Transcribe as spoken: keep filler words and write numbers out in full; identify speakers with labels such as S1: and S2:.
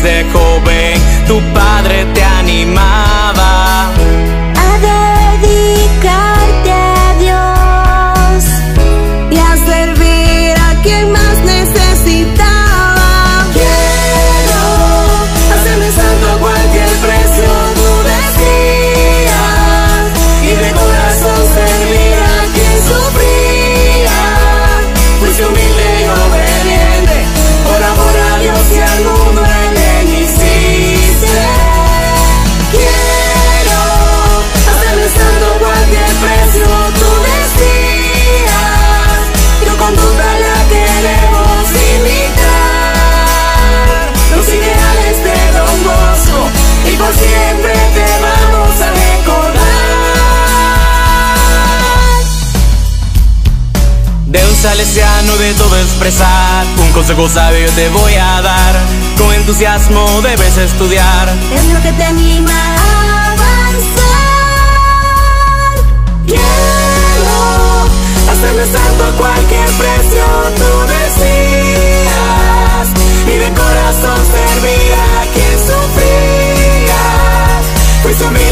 S1: desde joven tu padre te animaba
S2: a dedicarte a Dios y a servir a quien más necesitaba.
S3: Quiero hacerme santo a cualquier precio, tú decías, y de corazón servir a quien sufría. Fuiste humilde y obediente, por amor a Dios y al mundo Él me hiciste. Quiero hacerme santo a cualquier precio, tú decías, tu conducta la queremos imitar, los ideales de Don Bosco, y por siempre te vamos a recordar.
S1: de un salesiano de todo expresar. Un consejo sabio te voy a dar, con entusiasmo debes estudiar.
S2: Es lo que te anima a avanzar.
S3: Quiero hacerme santo a cualquier precio, tú decías, y de corazón servir a quien sufría. Fuiste humilde